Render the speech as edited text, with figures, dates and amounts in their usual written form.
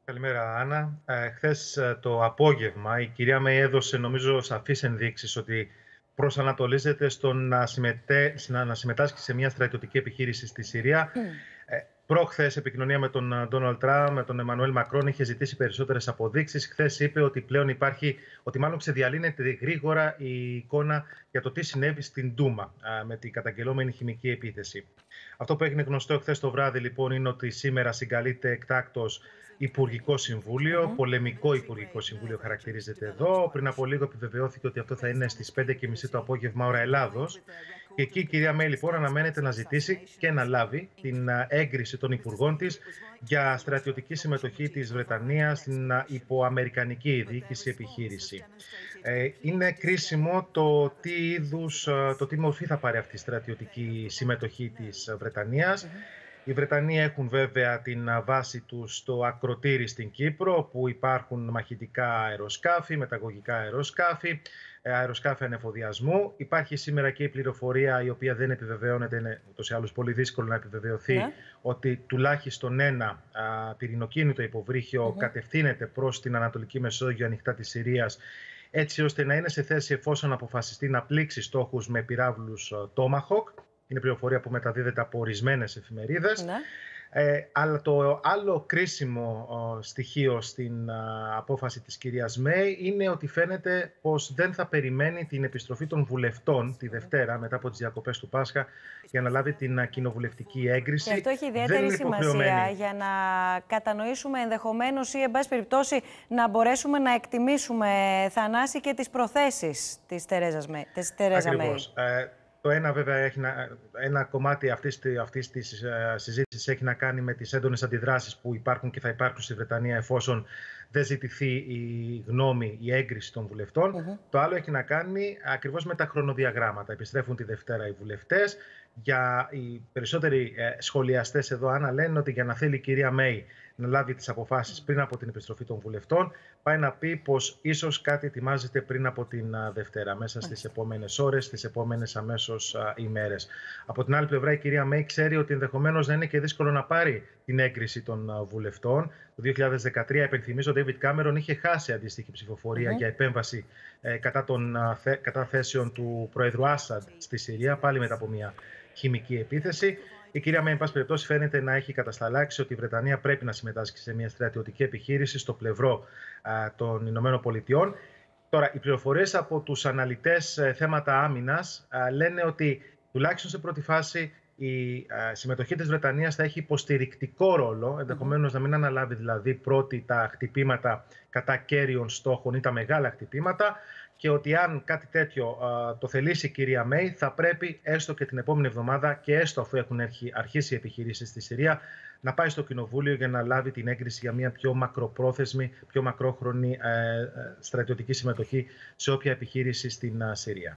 Καλημέρα, Άννα. Χθες το απόγευμα η κυρία Μέη έδωσε, νομίζω, σαφείς ενδείξεις ότι προσανατολίζεται στο να συμμετάσχει σε μια στρατιωτική επιχείρηση στη Συρία. Προχθές, επικοινωνία με τον Ντόναλντ Τραμπ, με τον Εμμανουέλ Μακρόν, είχε ζητήσει περισσότερες αποδείξεις. Χθες είπε ότι πλέον υπάρχει, ότι μάλλον ξεδιαλύνεται γρήγορα η εικόνα για το τι συνέβη στην Ντούμα με την καταγγελόμενη χημική επίθεση. Αυτό που έγινε γνωστό χθες το βράδυ, λοιπόν, είναι ότι σήμερα συγκαλείται εκτάκτος Υπουργικό Συμβούλιο. Πολεμικό Υπουργικό Συμβούλιο χαρακτηρίζεται εδώ. Πριν από λίγο επιβεβαιώθηκε ότι αυτό θα είναι στις 5:30 το απόγευμα ώρα Ελλάδος. Και εκεί η κυρία Μέη, λοιπόν, αναμένεται να ζητήσει και να λάβει την έγκριση των υπουργών της για στρατιωτική συμμετοχή της Βρετανίας στην υποαμερικανική διοίκηση επιχείρηση. Είναι κρίσιμο το τι μορφή θα πάρει αυτή η στρατιωτική συμμετοχή της Βρετανίας. Οι Βρετανοί έχουν βέβαια την βάση τους στο ακροτήρι στην Κύπρο, όπου υπάρχουν μαχητικά αεροσκάφη, μεταγωγικά αεροσκάφη, αεροσκάφη ανεφοδιασμού. Υπάρχει σήμερα και η πληροφορία, η οποία δεν επιβεβαιώνεται, είναι ούτως ή άλλως πολύ δύσκολο να επιβεβαιωθεί, ότι τουλάχιστον ένα πυρηνοκίνητο υποβρύχιο κατευθύνεται προς την Ανατολική Μεσόγειο, ανοιχτά της Συρίας, έτσι ώστε να είναι σε θέση, εφόσον αποφασιστεί, να πλήξει στόχους με πυράβλους Tomahawk. Είναι πληροφορία που μεταδίδεται από ορισμένες εφημερίδες. Αλλά το άλλο κρίσιμο στοιχείο στην απόφαση της κυρίας Μέη είναι ότι φαίνεται πως δεν θα περιμένει την επιστροφή των βουλευτών τη Δευτέρα, μετά από τις διακοπές του Πάσχα, για να λάβει την κοινοβουλευτική έγκριση. Και αυτό έχει ιδιαίτερη σημασία για να κατανοήσουμε ενδεχομένως ή, εν πάση περιπτώσει, να μπορέσουμε να εκτιμήσουμε, Θανάση, και τις προθέσεις της Τερέζα Μέη. Το ένα, βέβαια, ένα κομμάτι αυτής της συζήτησης έχει να κάνει με τις έντονες αντιδράσεις που υπάρχουν και θα υπάρχουν στη Βρετανία εφόσον δεν ζητηθεί η γνώμη, η έγκριση των βουλευτών. Το άλλο έχει να κάνει ακριβώς με τα χρονοδιαγράμματα. Επιστρέφουν τη Δευτέρα οι βουλευτές. Οι περισσότεροι σχολιαστές εδώ, Άννα, λένε ότι για να θέλει η κυρία Μέη να λάβει τις αποφάσεις πριν από την επιστροφή των βουλευτών, πάει να πει πως ίσως κάτι ετοιμάζεται πριν από την Δευτέρα, μέσα στις επόμενες ώρες, στις επόμενες αμέσως ημέρες. Από την άλλη πλευρά, η κυρία Μέη ξέρει ότι ενδεχομένως να είναι και δύσκολο να πάρει την έγκριση των βουλευτών. Το 2013, επενθυμίζω, ο Ντέιβιντ Κάμερον είχε χάσει αντίστοιχη ψηφοφορία για επέμβαση κατά θέσεων του Προέδρου Άσαντ στη Συρία, πάλι μετά από μια χημική επίθεση. Η κυρία Μέη, εν πάση περιπτώσει, φαίνεται να έχει κατασταλάξει ότι η Βρετανία πρέπει να συμμετάσχει σε μια στρατιωτική επιχείρηση στο πλευρό των Ηνωμένων Πολιτειών. Τώρα, οι πληροφορίες από τους αναλυτές θέματα άμυνας λένε ότι τουλάχιστον σε πρώτη φάση η συμμετοχή της Βρετανίας θα έχει υποστηρικτικό ρόλο, ενδεχομένως να μην αναλάβει δηλαδή πρώτη τα χτυπήματα κατά κέριων στόχων ή τα μεγάλα χτυπήματα, και ότι αν κάτι τέτοιο το θελήσει η κυρία Μέη, θα πρέπει έστω και την επόμενη εβδομάδα και έστω αφού έχουν αρχίσει οι επιχειρήσεις στη Συρία, να πάει στο Κοινοβούλιο για να λάβει την έγκριση για μια πιο μακροπρόθεσμη, πιο μακρόχρονη στρατιωτική συμμετοχή σε όποια επιχείρηση στην Συρία.